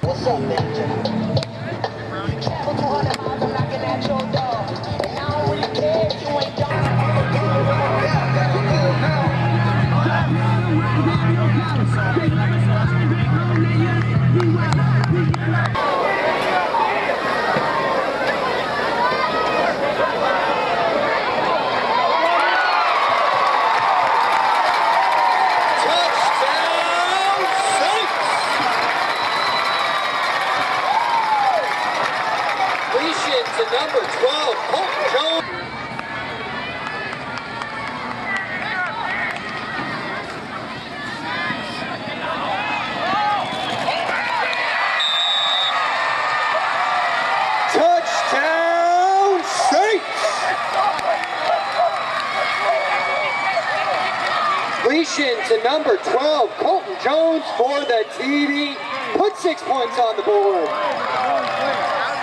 What's up, Danger? Travel 200 miles, I'm knocking at your door. And I don't really care if you ain't done. To number 12, Kolten Jones. Touchdown Saints! Completion to number 12, Kolten Jones for the TD. Put 6 points on the board.